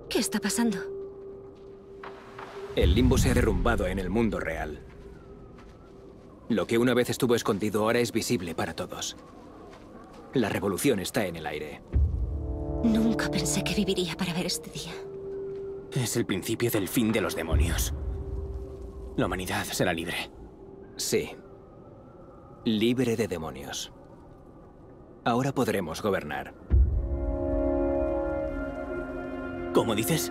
¿Qué está pasando? El limbo se ha derrumbado en el mundo real. Lo que una vez estuvo escondido ahora es visible para todos. La revolución está en el aire. Nunca pensé que viviría para ver este día. Es el principio del fin de los demonios. La humanidad será libre. Sí. Libre de demonios. Ahora podremos gobernar. ¿Cómo dices?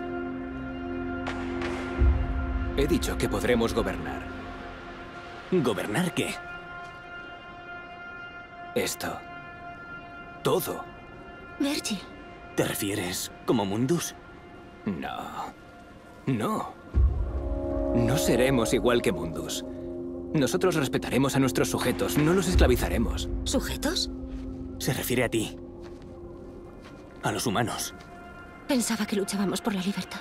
He dicho que podremos gobernar. ¿Gobernar qué? Esto. Todo. Virgil. ¿Te refieres como Mundus? No. No. No seremos igual que Mundus. Nosotros respetaremos a nuestros sujetos, no los esclavizaremos. ¿Sujetos? Se refiere a ti. A los humanos. Pensaba que luchábamos por la libertad.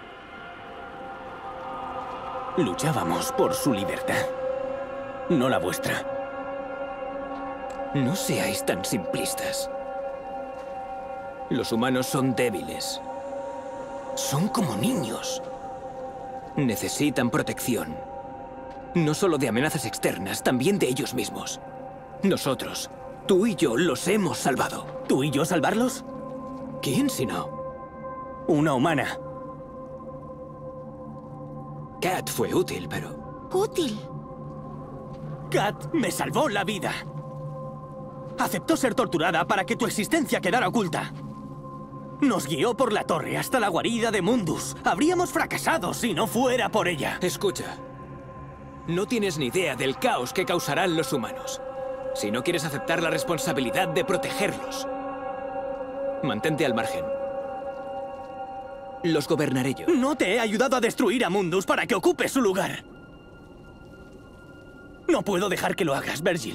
Luchábamos por su libertad, no la vuestra. No seáis tan simplistas. Los humanos son débiles. Son como niños. Necesitan protección. No solo de amenazas externas, también de ellos mismos. Nosotros, tú y yo, los hemos salvado. ¿Tú y yo salvarlos? ¿Quién si no? Una humana. Kat fue útil, pero... ¿Útil? Kat me salvó la vida. Aceptó ser torturada para que tu existencia quedara oculta. Nos guió por la torre hasta la guarida de Mundus. Habríamos fracasado si no fuera por ella. Escucha. No tienes ni idea del caos que causarán los humanos. Si no quieres aceptar la responsabilidad de protegerlos, mantente al margen. Los gobernaré yo. No te he ayudado a destruir a Mundus para que ocupe su lugar. No puedo dejar que lo hagas, Virgil.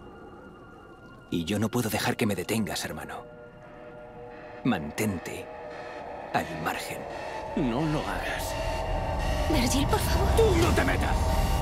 Y yo no puedo dejar que me detengas, hermano. Mantente al margen. No lo hagas. Virgil, por favor. ¡Tú no te metas!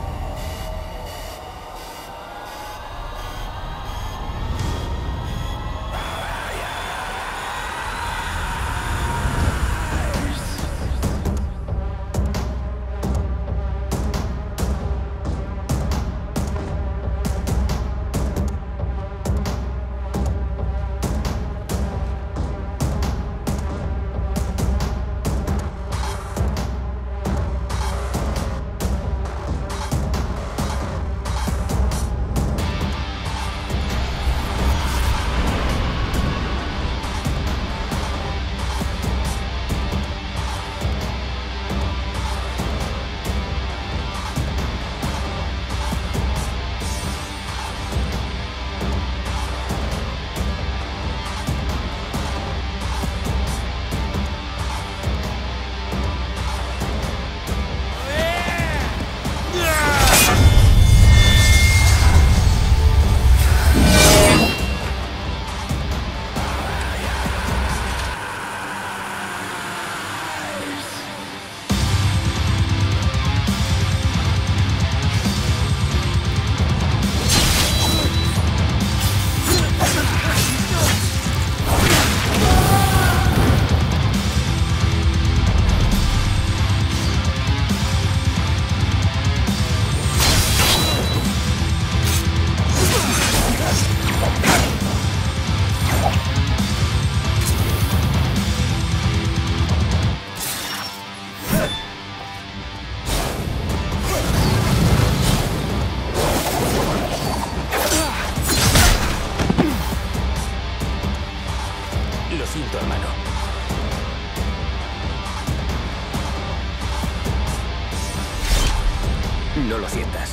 Lo siento, hermano. No lo sientas.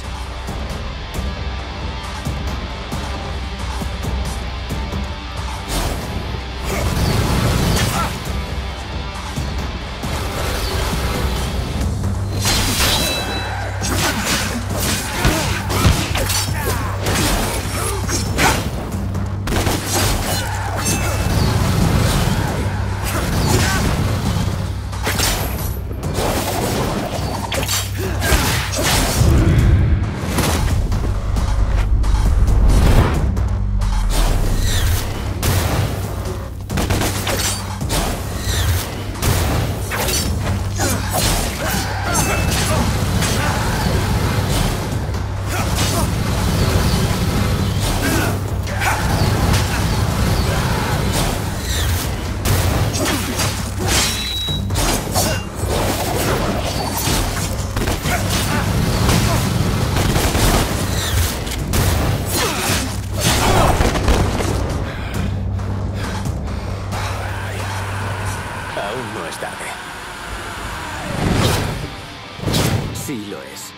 Aún no es tarde. Sí lo es.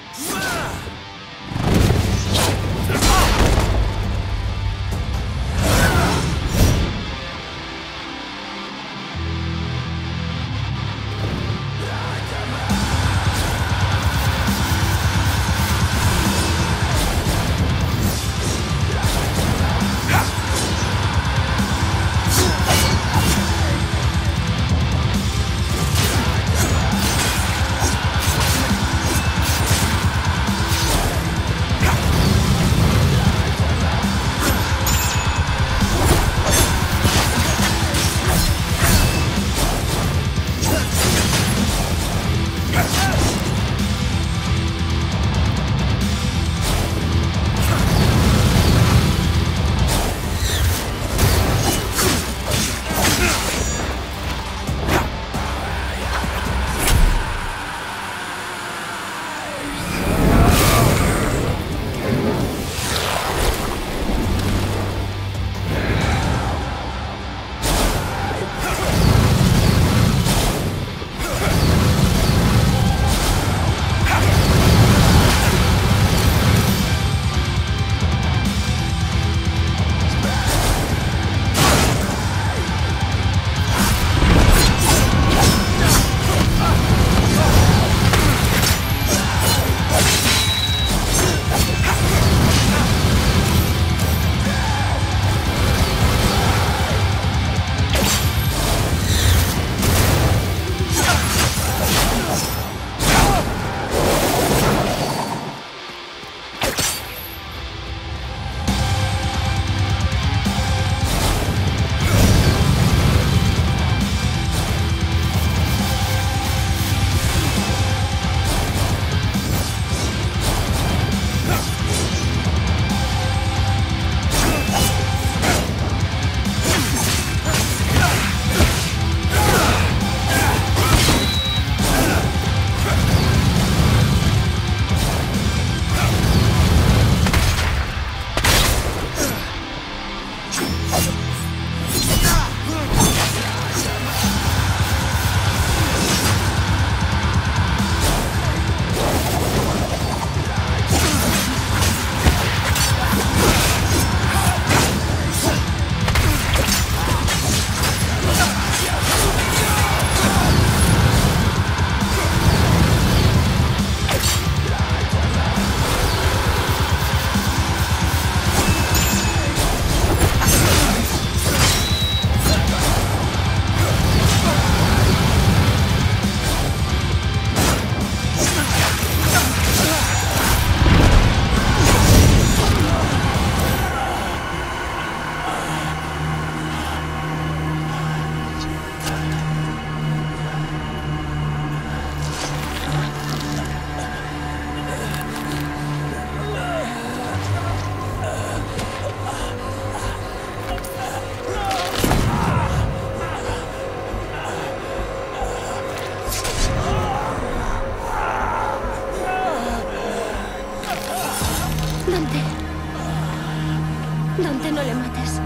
Dante, no le mates.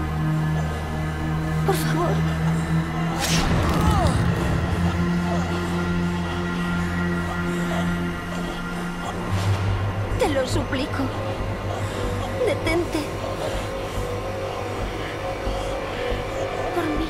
Por favor. Te lo suplico. Detente. Por mí.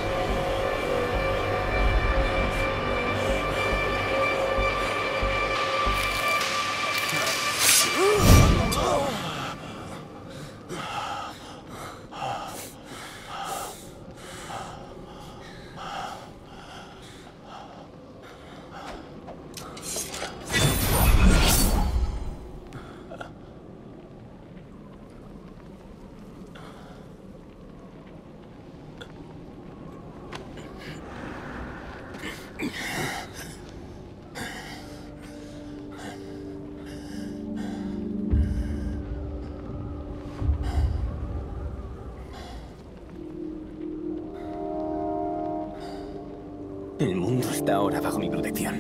El mundo está ahora bajo mi protección.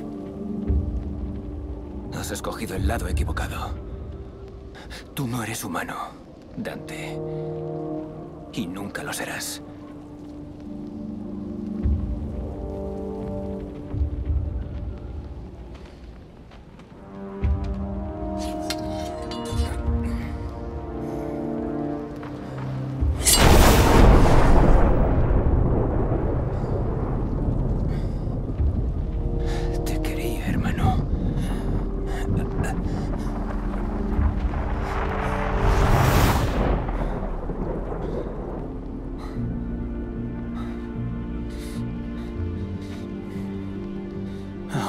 Has escogido el lado equivocado. Tú no eres humano, Dante. Y nunca lo serás.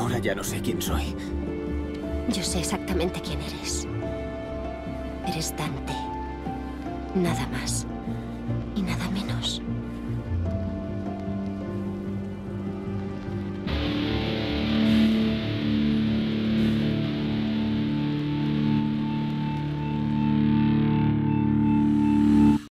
Ahora ya no sé quién soy. Yo sé exactamente quién eres. Eres Dante. Nada más. Y nada